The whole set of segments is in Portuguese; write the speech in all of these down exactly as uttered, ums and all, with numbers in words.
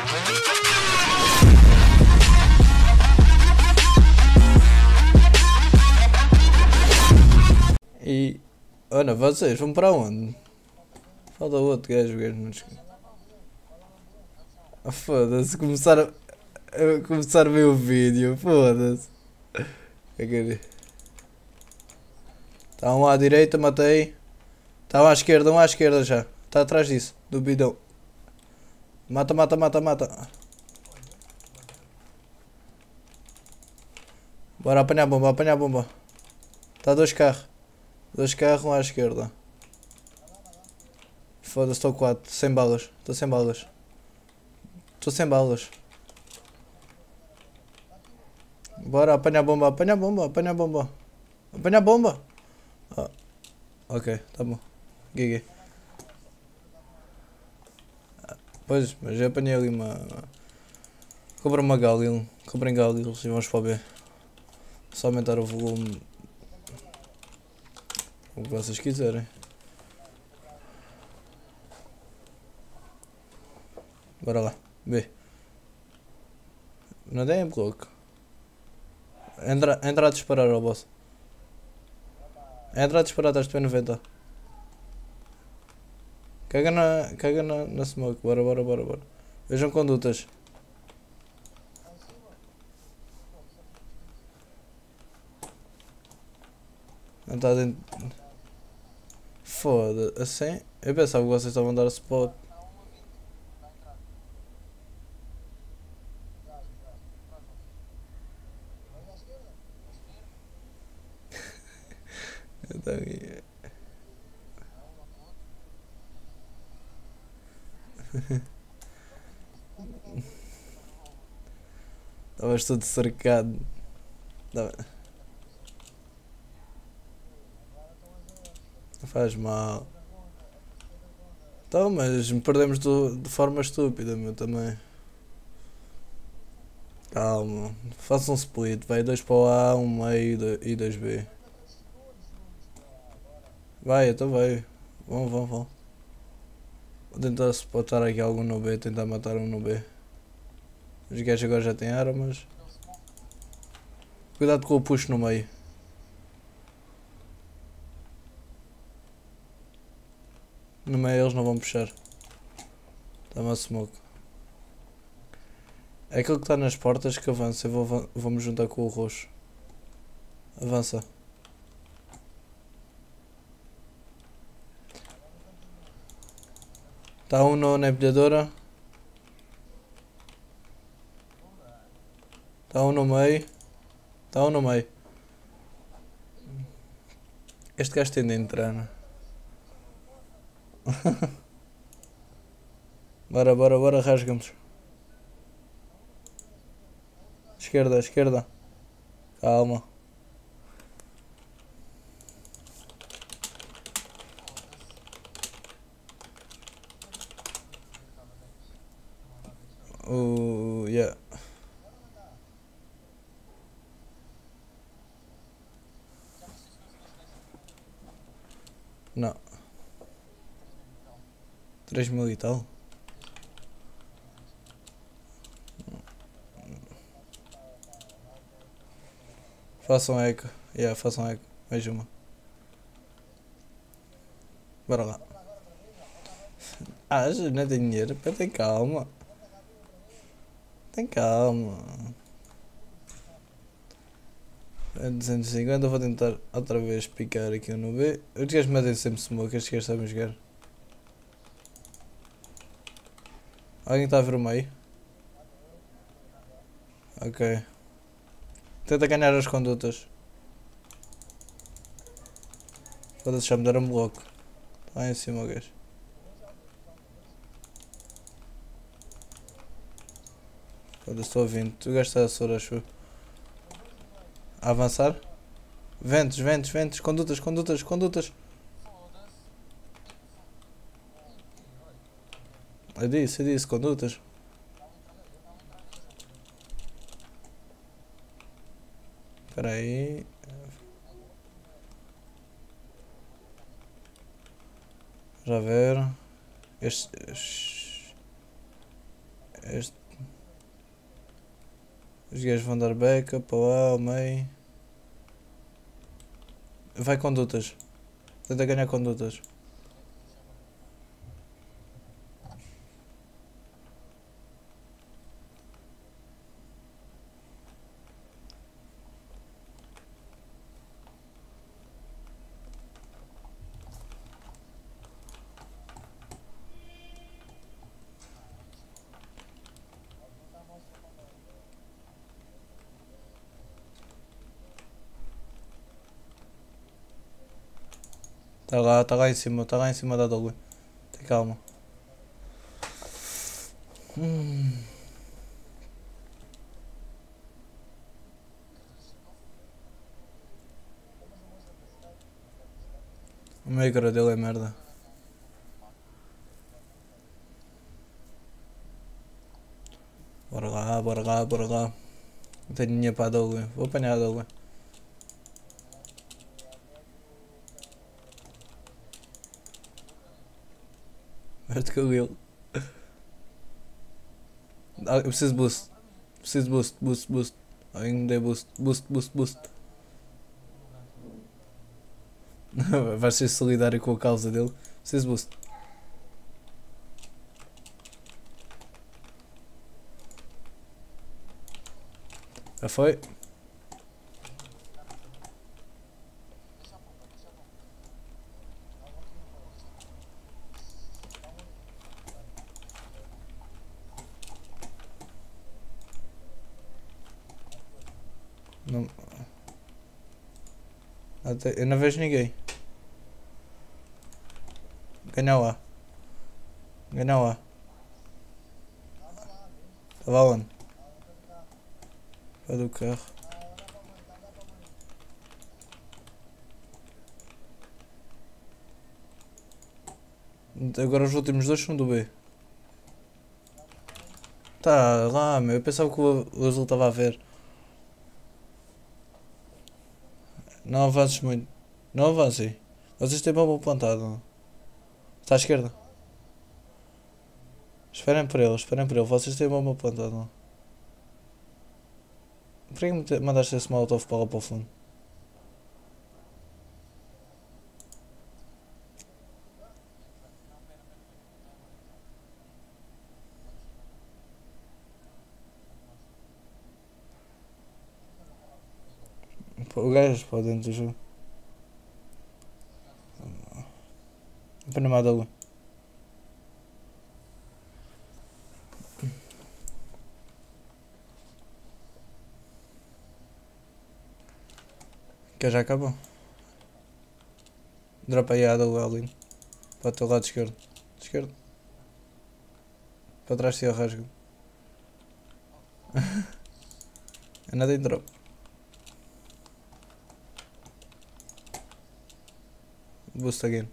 E. Olha, vocês vão para onde? Falta outro gajo, o gajo não desculpa. Ah, foda-se, começar a, a começar a ver o vídeo, foda-se. Está um à direita, matei. Está um à esquerda, um à esquerda já. Está atrás disso, do bidão. Mata, mata, mata, mata. Bora apanhar a bomba, apanhar a bomba. Está dois carros. Dois carros, um à esquerda. Foda-se, estou quatro. Sem balas. Estou sem balas. Estou sem balas. Bora apanhar a bomba, apanhar a bomba, apanhar a bomba. Apanhar a bomba. Ah, ok, tá bom. Giga. Pois, mas já apanhei ali uma... Compra uma Galil. Comprem Galils e vamos para o B. Só aumentar o volume. O que vocês quiserem. Bora lá. B. Não é em bloco. Entra, entra a disparar ao boss. Entra a disparar atrás do P noventa. Caga na, caga na, na smoke. Bora, bora, bora, bora. Vejam condutas. Não está dentro. Foda, assim? Eu pensava que vocês estavam a dar spot. Então, estavas todo cercado. Não faz mal. Então, mas me perdemos do, de forma estúpida, meu, também. Calma. Faça um split. Vai dois para o A, um meio e dois B. Vai, então vai. Vão, vão, vão. Vou tentar spotar aqui algum no B, tentar matar um no B. Os gajos agora já têm armas. Cuidado com o push no meio. No meio eles não vão puxar. Está-me a smoke. É aquele que está nas portas que avança. Eu vou, vou-me juntar com o roxo. Avança. Está um no, na empilhadora. Está um no meio. Está um no meio. Este gajo tem de entrar, né? Bora, bora, bora, rasgamos. Esquerda, esquerda. Calma. Uh, yeah. Não. Três mil e tal. Façam eco. Yeah, façam eco. Mais uma. Bora lá. Ah, já não tem dinheiro. Pá, tem calma. Tem calma. É duzentos e cinquenta, vou tentar outra vez picar aqui no B. Os gajos metem sempre smoke, estes gajos sabem jogar. Alguém está a ver o meio? Ok. Tenta ganhar as condutas. Foda-se, já me deram bloco. Lá em cima o gajo. Foda-se, estou a vinte. O gajo está a soro, acho. A avançar? Ventos, ventos, ventos. Condutas, condutas, condutas. Eu disse, eu disse, condutas. Espera aí. Já ver. Este, Este. Os gajos vão dar backup para lá, ao meio. Vai condutas. Tenta ganhar condutas. Tá lá, tá lá em cima, tá lá em cima da W. Tem calma. Hum. O micro dele é merda. Bora lá, bora lá, bora lá. Não tenho dinheiro para a W. Vou apanhar a W. Mete com ele. Ah, eu preciso de boost. Preciso de boost, boost, boost. Alguém me dê boost, boost, boost, boost. Vais ser solidário com a causa dele. Preciso de boost. Já foi? Não. Até, eu não vejo ninguém. Ganha lá. Ganha lá. Estava onde? Vai do carro. Agora os últimos dois são do B. Tá lá, meu. Eu pensava que o, o azul estava a ver. Não avances muito. Não avancem. Vocês têm bomba plantada. Está à esquerda. Esperem por ele, esperem por ele. Vocês têm bomba plantada. Por que me te- mandaste esse molotov para lá para o fundo? Pô, o gajo para dentro do jogo. Apanha uma água. Que já acabou. Dropa aí a água ali. Para o teu lado esquerdo. Esquerdo. Para trás de ti eu rasgo. É nada em drop. Boost again.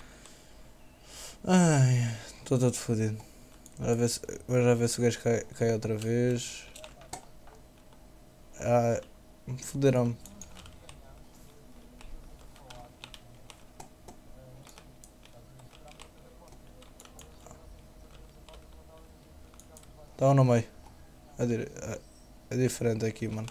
Ai, estou todo fodido. Agora ver se, agora ver se o gajo cai, cai outra vez. Ah, foderam-me. Estava no meio. É, dire- é- é diferente aqui, mano.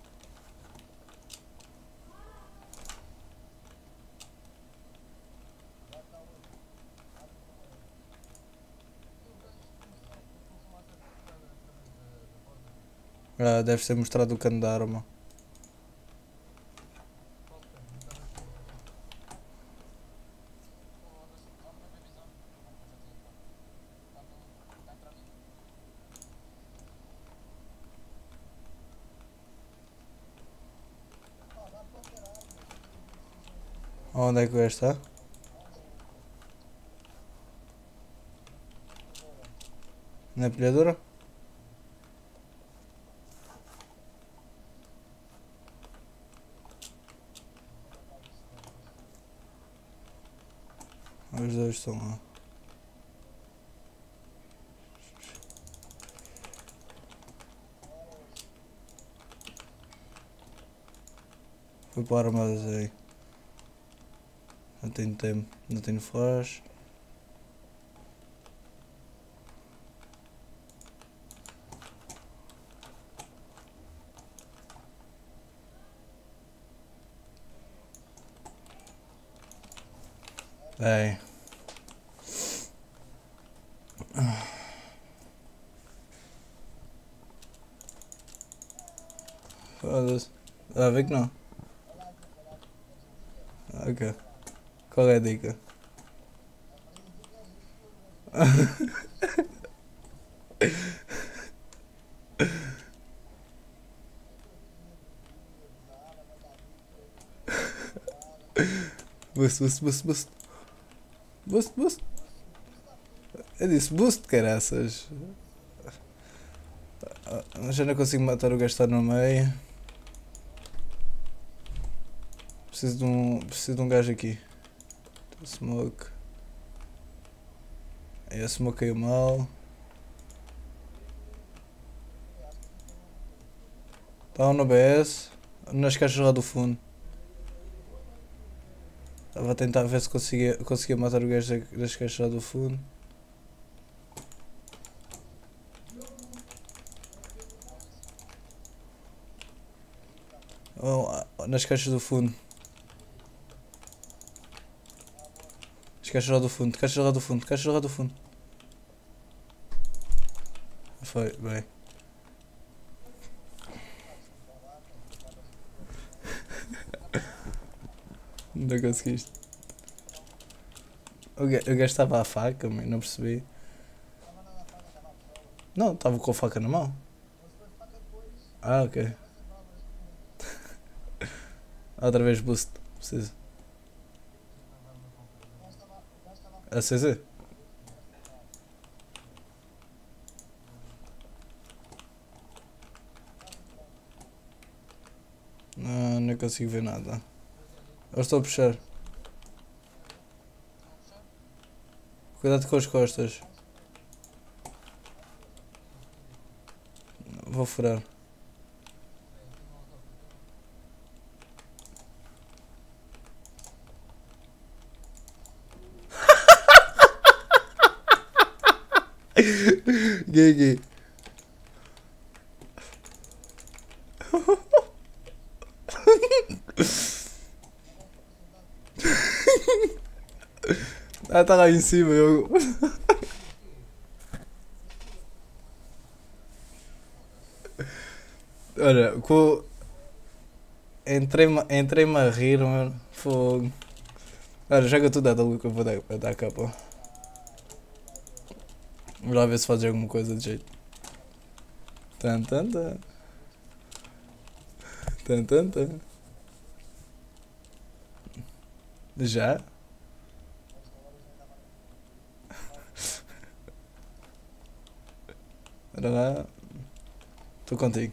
Ah, deve ser mostrado o cano da arma. Onde é que o gajo está? Na pilhadora? Os dois estão lá. Foi para armadas aí. Não tenho tempo. Não tenho flash. Ei. Foda-se. Ah, vê que não. Ok. Qual é a dica? Boost, boost, boost, boost. Boost, boost. Eu disse boost, caraças. Ah, já não consigo matar o gajo que está no meio. Preciso de um. Preciso de um gajo aqui. Smoke. Aí a smoke caiu mal. Estava no B S. Nas caixas lá do fundo. Estava a tentar ver se conseguia, conseguia matar o gajo das caixas lá do fundo. Oh, nas caixas do fundo. As caixas lá do fundo, caixas lá do fundo, caixas lá do fundo. Foi, bem. Não conseguiste. O gajo estava à faca, mas não percebi. Não, estava com a faca na mão. Ah, ok. Outra vez boost, preciso. A C Z? Não, não consigo ver nada. Eu estou a puxar. Cuidado com as costas. Vou furar. Gay, gay. Ah, tá lá em cima, eu. Olha, com. Entrei-me entrei a rir, mano. Fogo. Olha, joga tudo a W que eu vou dar, vou dar a capa. Vamos lá ver se faz alguma coisa de jeito. Tan tan tan. Tan tan tan. Já? Olha lá. Estou contigo.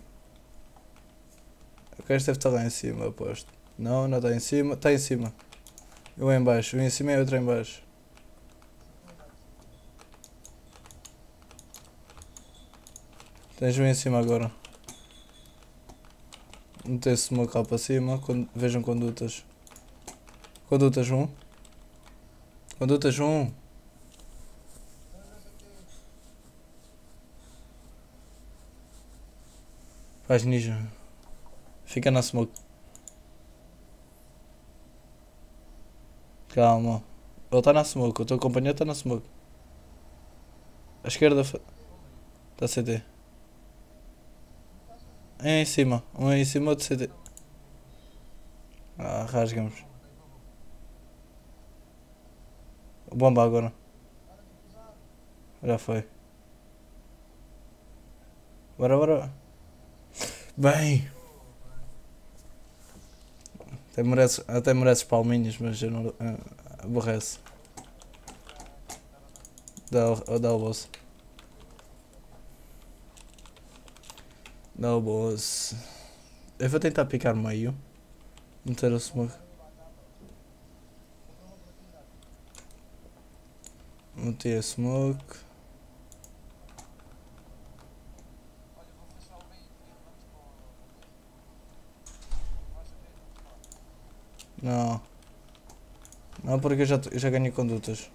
O gajo deve estar lá em cima, aposto. Não, não está em cima. Está em cima. Eu em baixo. Um em cima e outro em baixo. Tens um em cima agora. Meter smoke lá para cima. Con vejam condutas. Condutas um. Condutas um. Faz ninja. Fica na smoke. Calma. Ele está na smoke. O teu companheiro está na smoke. À esquerda. Está C T. Um em cima. Um em cima, outro C T. Ah, rasgamos. Bomba agora. Já foi. Bora, bora. Bem. Até mereces, até mereces palminhas, mas eu não. Uh, aborrece. Dá, dá o boss. Dá o boss. Eu vou tentar picar meio. Meter o smoke. Meti a smoke. Não. Não, porque eu já, eu já ganhei condutas.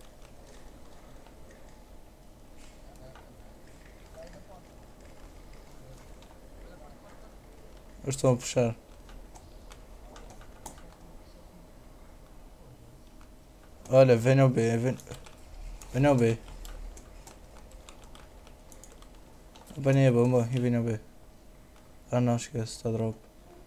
Eu estou a puxar. Olha, venha ao B, venha, venha ao B. Apanhei a bomba e venha ao B. Ah não, esquece, está drop.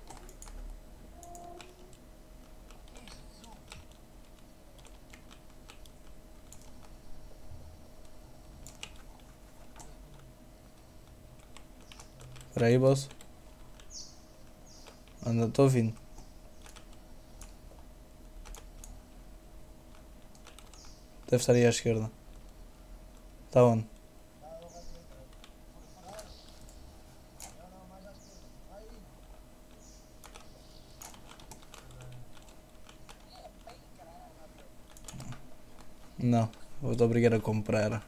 Espera aí, boss. Anda, estou vindo. Deve estar aí à esquerda. Está onde? Não, vou-te obrigar a comprar.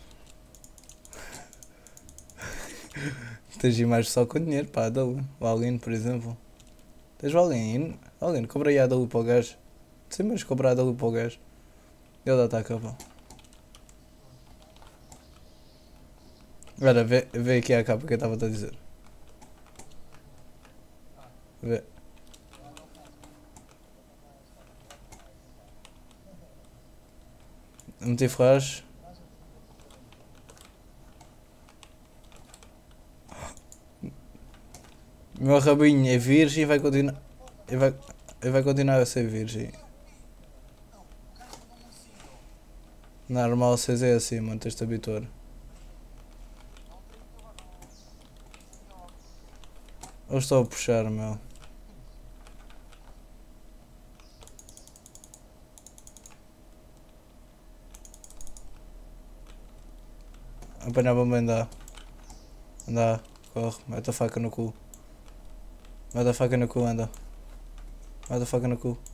Tens de ir mais só com dinheiro, pá, dá-lhe. O Aline, por exemplo. Tens o Aline? Aline, compra aí a W para o gajo. Sim, mas comprar a W para o gajo. Ele dá-te a capa. Olha, vê, vê aqui a capa que eu estava-te a dizer. Vê. Meti Ferraz. O meu rabinho é virgem e vai continuar. E vai, e vai continuar a ser virgem. Normal, vocês é assim, mano, tens de habituar. Eu estou a puxar, meu. Apanhar a bomba ainda. Anda, corre, mete a faca no cu. Mete a faca no cu, anda. Mete a faca no cu.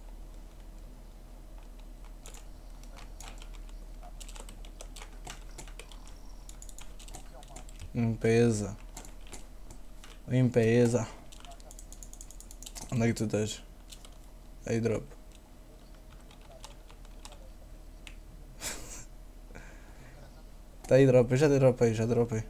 Limpeza. Limpeza. Onde é que tu estás? Aí, drop. Tá aí, drop. Eu já dei drop aí, já dropei.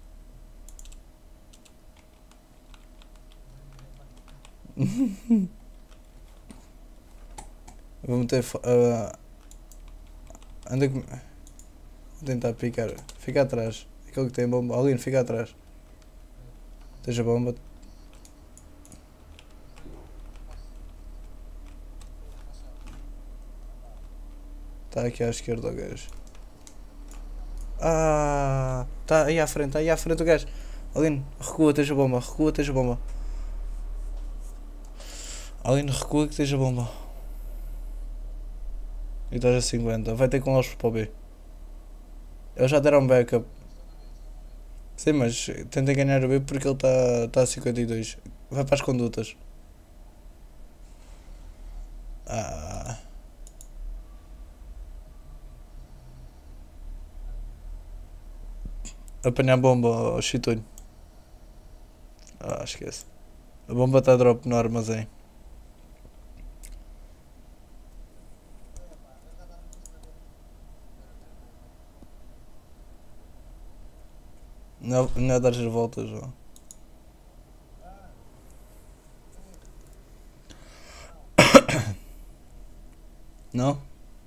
Vou meter. Uh, anda com. Vou tentar picar. Fica atrás. Aquele que tem bomba. Aline, fica atrás. Tens a bomba. Tá aqui à esquerda o gajo. Ah, tá aí à frente, tá aí à frente o gajo. Aline, recua, tens a bomba. Recua, tens a bomba. Aline, recua que tens a bomba. E estás a cinquenta. Vai ter com eles para o B. Eles já deram backup. Sim, mas tentem ganhar o B porque ele está tá a cinquenta e dois. Vai para as condutas. Ah. Apanhar a bomba, oh, chitolho. Ah, esquece. A bomba está drop no armazém. Não, não é dar as voltas, ó. Não?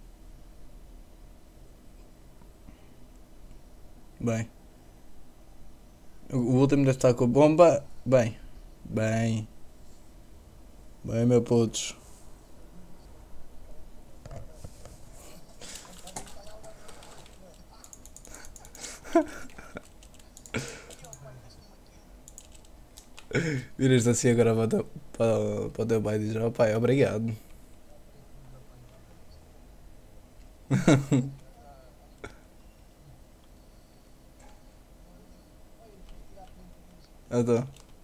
Bem. O o último deve estar com a bomba. Bem. Bem. Bem, meu putos. Viras assim agora para o teu, para, para o teu pai e dizes, ó pai, obrigado. Então.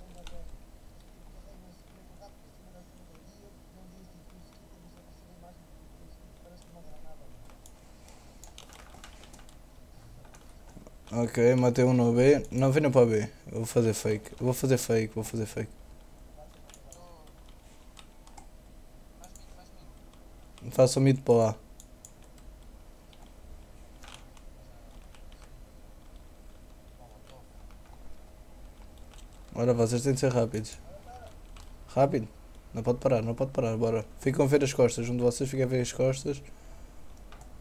Ok, matei um no B. Não, venha para B. Eu vou fazer fake. Eu vou fazer fake, vou fazer fake. Faço o mid para lá. Ora, vocês têm de ser rápidos. Rápido. Não pode parar, não pode parar, bora. Ficam a ver as costas. Um de vocês fica a ver as costas.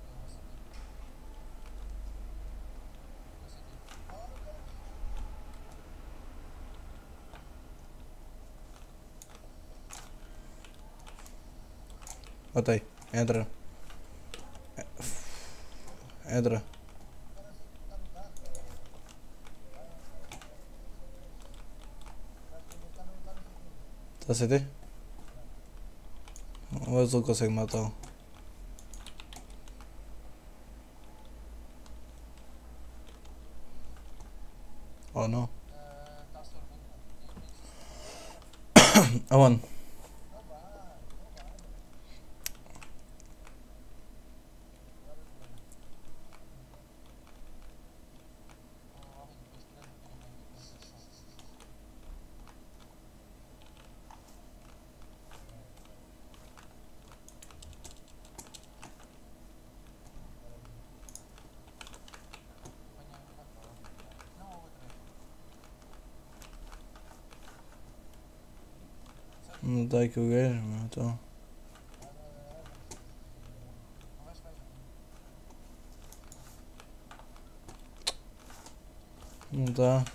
Matei. Entra. Entra. Tá a C T? O azul consegue matá-lo. Oh não. Aonde? Não tá aqui o gajo, mano, então. Não tá.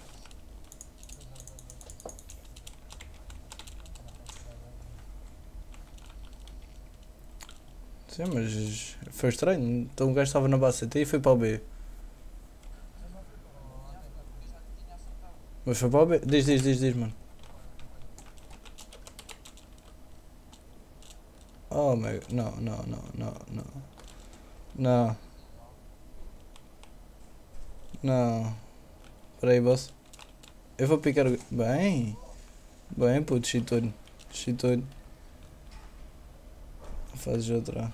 Sim, mas foi estranho. Então o gajo estava na base C T e foi para o B. Mas foi para o B. Diz, diz, diz, diz, mano. Oh meu. Não, não, não, não, não. Não. Não. Espera aí, boss. Eu vou picar o. Bem. Bem, puto, cheatou-lhe. Cheatou-lhe. Fazes outra.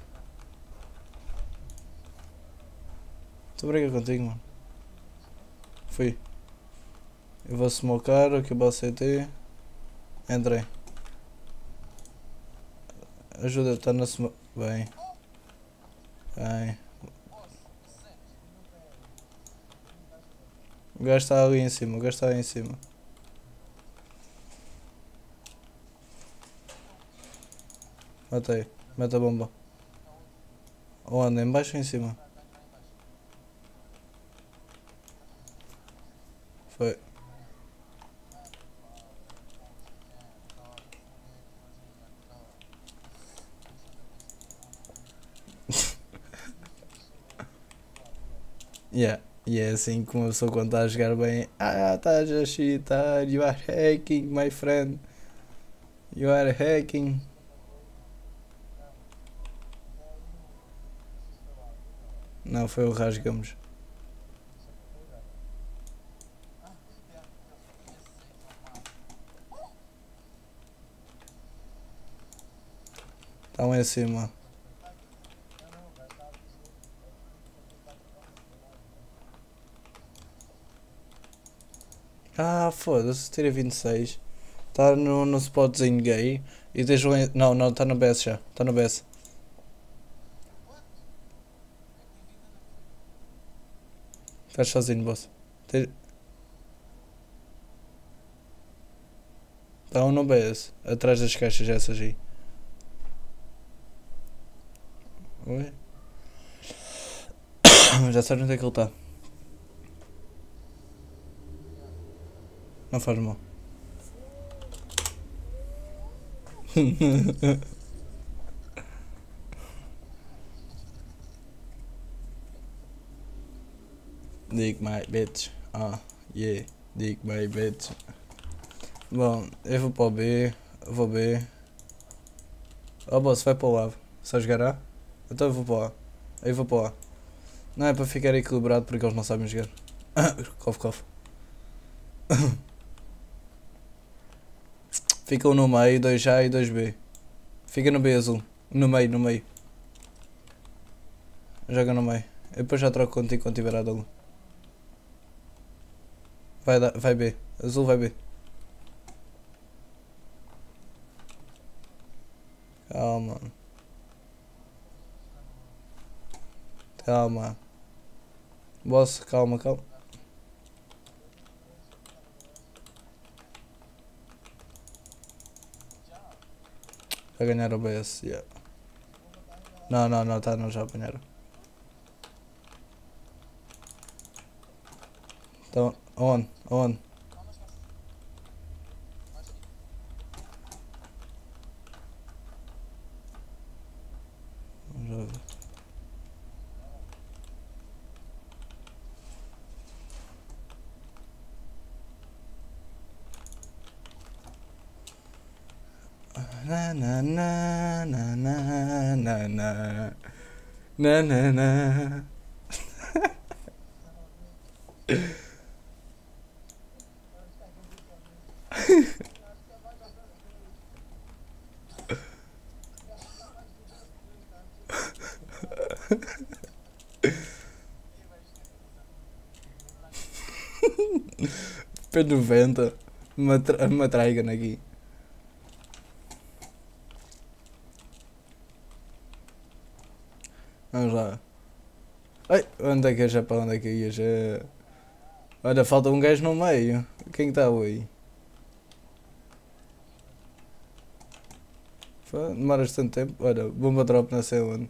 Estou a brigar contigo, mano. Fui. Eu vou smocar, aqui o C T. Entrei. Ajuda, está na smoke. Bem. Bem. O gajo está ali em cima, o gajo está ali em cima. Matei. Mete a bomba. Onde? Em baixo ou em cima? Foi. Yeah. E é assim que uma pessoa quando está a jogar bem. Ah, estás a cheatar. You are hacking, my friend. You are hacking. Não, foi o Rasgamos. Está lá em cima. Ah, foda-se, tira vinte e seis. Está no, no spotzinho gay. E deixa o. Não, não, está no B S já. Está no B S. Estás sozinho, boss. Está um no B S. Atrás das caixas essas aí. Oi? Já sabes onde é que ele está. Não faz mal. Dick my bitch. Ah, yeah. Dick my bitch. Bom, eu vou para o B. Vou B. Oh, boss, vai para o A. Só jogar A? Então eu vou para o A. Eu vou para o A. Não é para ficar equilibrado porque eles não sabem jogar. Cof, cof. Ficam no meio, dois A e dois B. Fica no B azul. No meio, no meio. Joga no meio. Eu depois já troco contigo quando tiver a dolo. Vai, dar, vai B. Azul vai B. Calma. Calma. Boss, calma, calma. Vai ganhar o B S, yeah. Não, não, não, tá, não, já apanharam. Então, on, on. Na na na na na na na na na na. P noventa, matra matraigan aqui. Vamos lá. Ai, onde é que é já? Para onde é que ia já? Olha, falta um gajo no meio. Quem está aí? Demoras tanto tempo? Olha, bomba drop não sei onde.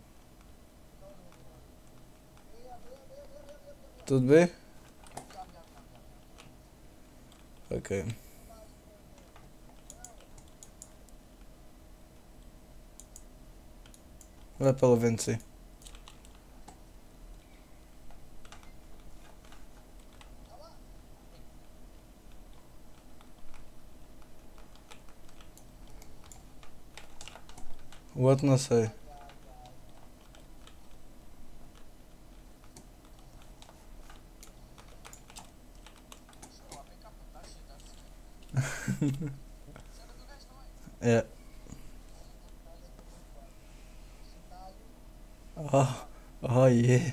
Tudo bem? Ok. Vai pelo vento, sim. O outro não sei. É. Oh, oh yeah.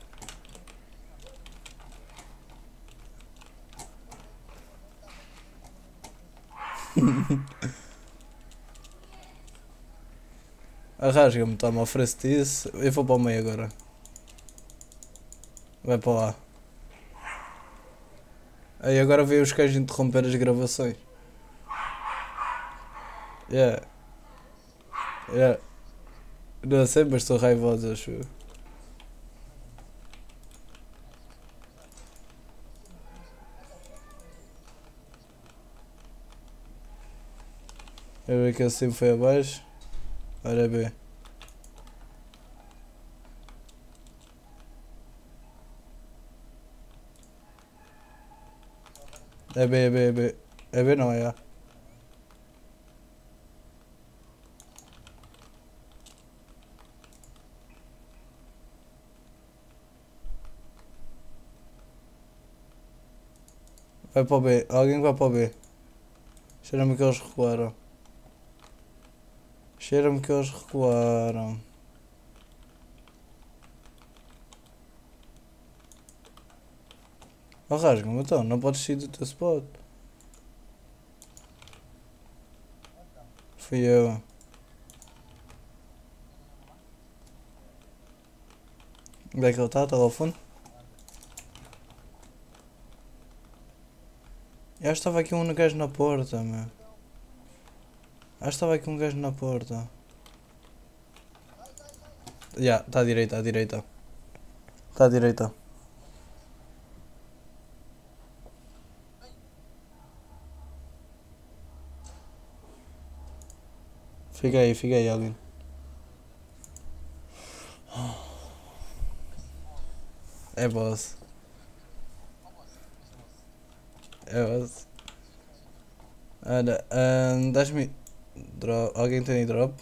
Arrasga-me, toma, oferece-te isso. Eu vou para o meio agora. Vai para lá. Aí agora veio os cães interromper as gravações. Yeah. Yeah. Não sei, mas estou raivoso, acho eu. Eu ver que assim foi abaixo. Ora bem. É B, é B, é B. É B não, é A. Vai para o B. Alguém vai para o B. Cheira-me que eles recuaram. Cheira-me que eles recuaram. Oh, rasga-me então, não podes sair do teu spot. Fui eu. Onde é que ele está? Está lá ao fundo? Eu acho que estava aqui um gajo na porta, meu. Acho que estava aqui um gajo na porta. Já, yeah, está à direita, à direita. Está à direita. Fica aí, fica aí, alguém. É boss. É boss. Olha, um, dás-me. Drop. Alguém tem aí drop?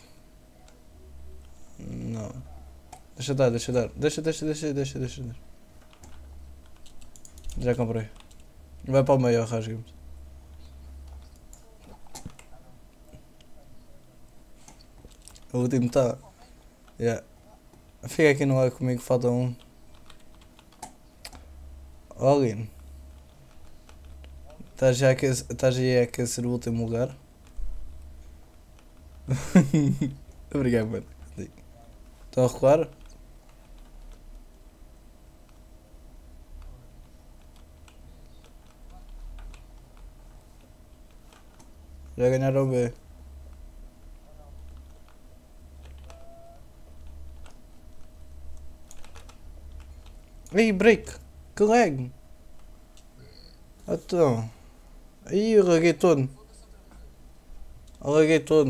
Não. Deixa dar, deixa dar. Deixa, deixa, deixa, deixa, deixa. deixa. Já comprei. Vai para o meio, rasga-me. O último está. Yeah. Fica aqui no ar comigo, falta um. Alguém. Estás já a aquecer, estás aí a aquecer o último lugar? Obrigado, mano. Estão a recuar? Já ganharam B. Ei, break! Que lag! Então. Aí eu laguei todo. Eu laguei todo.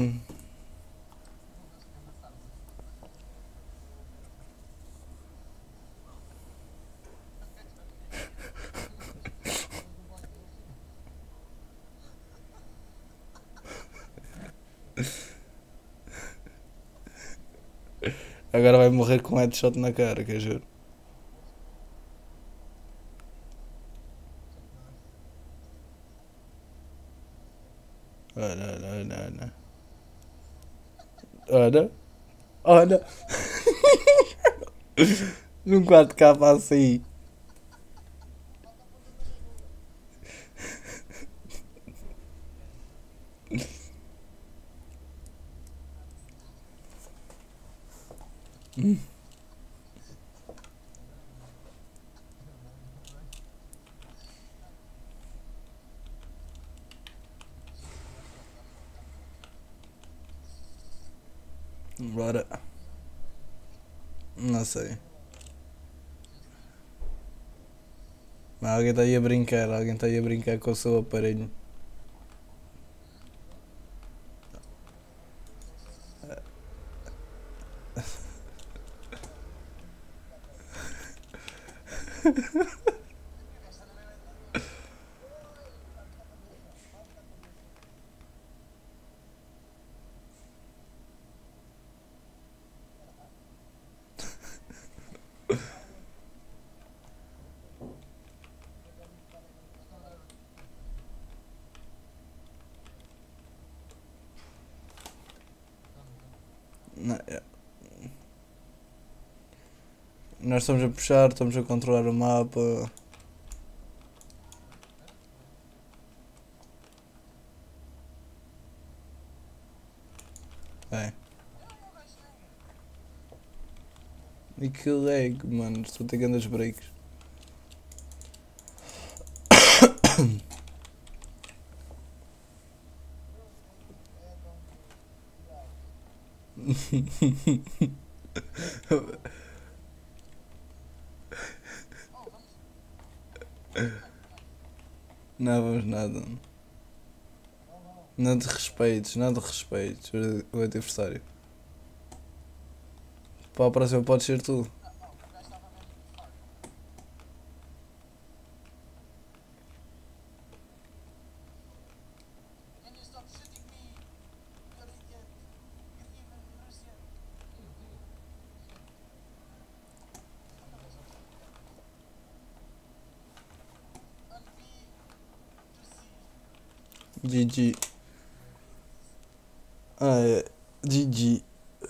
Agora vai morrer com um headshot na cara, que eu juro. Olha, olha, olha, olha. Olha, olha. Num quatro K assim. Bora. Não sei. Mas alguém está aí a brincar, alguém está aí a brincar com o seu aparelho. Não, é. Nós estamos a puxar, estamos a controlar o mapa. É. E que lag, mano. Estou a ter grandes breaks. Não vamos nada. Nada de respeitos, nada de respeitos. O adversário. Para a próxima pode ser tu. G G. Ah, é. G G.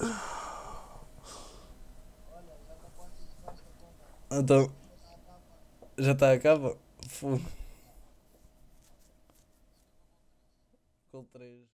Então, já está a capa? Fu. Com três.